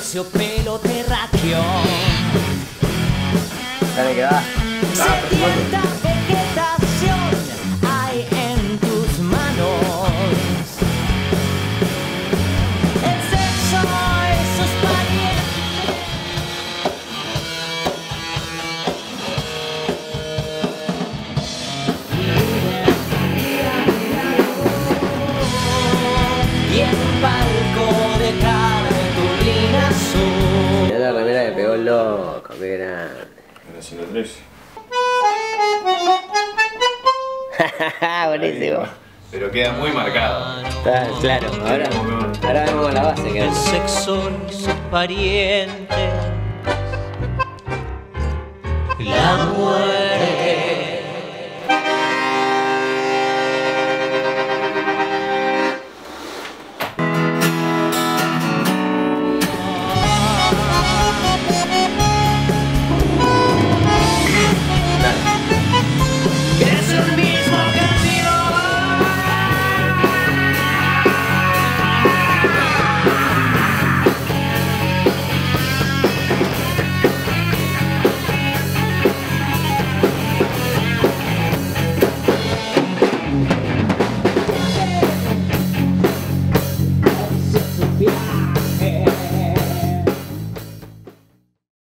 terciopelo terráqueo. Dale que va. Sedienta vegetación hay en tus manos. El sexo y sus parientes. Y en un palco de cartulina azul. Mirá la remera que pegó el loco, qué grande. Era 113. Buenísimo. Pero queda muy marcado. Está claro, ahora vemos la base que El es. sexo y sus parientes. La muerte